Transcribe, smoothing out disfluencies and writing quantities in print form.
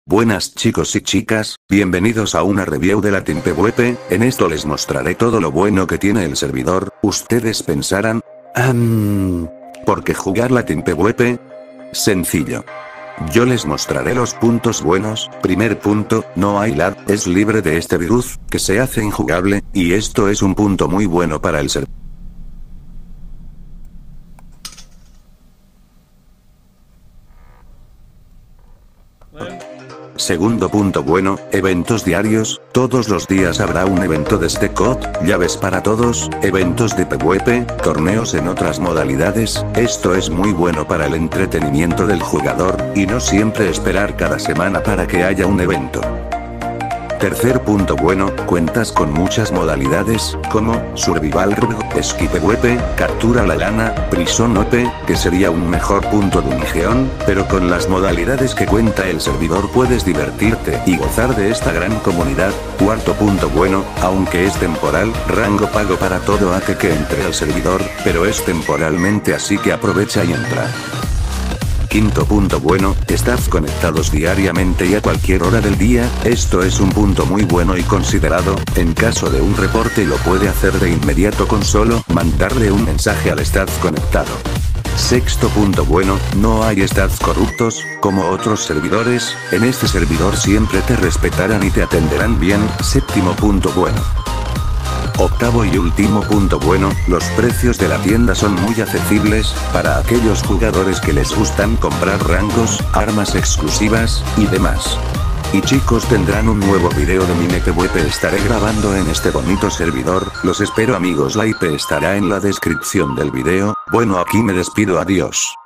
Buenas chicos y chicas, bienvenidos a una review de la Team PvP. En esto les mostraré todo lo bueno que tiene el servidor. Ustedes pensarán, ¿por qué jugar la Team PvP? Sencillo. Yo les mostraré los puntos buenos. Primer punto, no hay lag, es libre de este virus, que se hace injugable, y esto es un punto muy bueno para el servidor. Segundo punto bueno, eventos diarios, todos los días habrá un evento de COD, llaves para todos, eventos de PvP, torneos en otras modalidades, esto es muy bueno para el entretenimiento del jugador, y no siempre esperar cada semana para que haya un evento. Tercer punto bueno, cuentas con muchas modalidades, como Survival RG, Ski PvP, Captura la Lana, Prison OP, que sería un mejor punto de unión, pero con las modalidades que cuenta el servidor puedes divertirte y gozar de esta gran comunidad. Cuarto punto bueno, aunque es temporal, rango pago para todo aquel que entre al servidor, pero es temporalmente, así que aprovecha y entra. Quinto punto bueno, estás conectados diariamente y a cualquier hora del día, esto es un punto muy bueno y considerado, en caso de un reporte lo puede hacer de inmediato con solo mandarle un mensaje al staff conectado. Sexto punto bueno, no hay stats corruptos, como otros servidores, en este servidor siempre te respetarán y te atenderán bien. Séptimo punto bueno. Octavo y último punto bueno, los precios de la tienda son muy accesibles, para aquellos jugadores que les gustan comprar rangos, armas exclusivas, y demás. Y chicos, tendrán un nuevo video de mi PvP estaré grabando en este bonito servidor, los espero amigos, la IP estará en la descripción del video. Bueno, aquí me despido, adiós.